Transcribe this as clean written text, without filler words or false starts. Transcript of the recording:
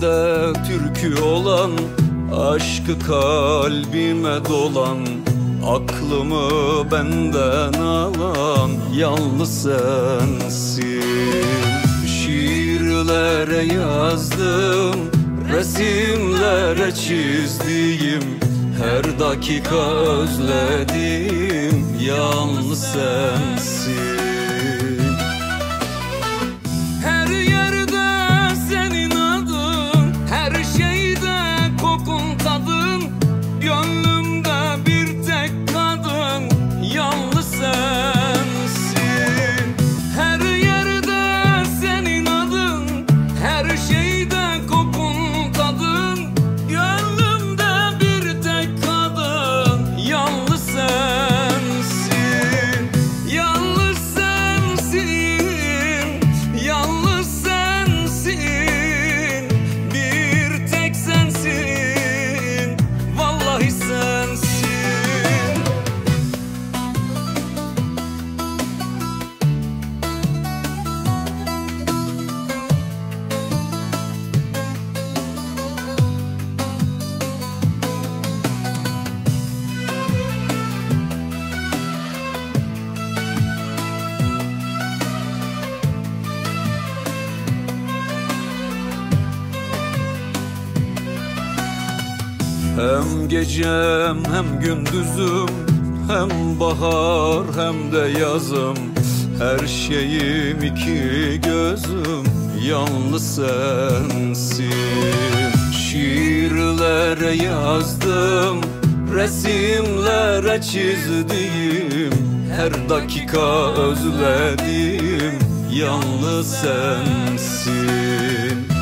Sende türkü olan, aşkı kalbime dolan, aklımı benden alan yalnız sensin. Şiirlere yazdım, resimlere çizdiğim, her dakika özledim yalnız sensin. Her yerde senin adın, her şeyde kokun tadın, gönlümde bir tek kadın yalnız sensin. Her yerde senin adın, her şeyde kokun tadın, gönlümde bir tek kadın yalnız sensin. Yalnız sensin, yalnız sensin, bir tek sensin, vallahi sensin. Hem gecem hem gündüzüm, hem bahar hem de yazım, her şeyim iki gözüm yalnız sensin. Şiirlere yazdım, resimlere çizdiğim, her dakika özledim yalnız sensin.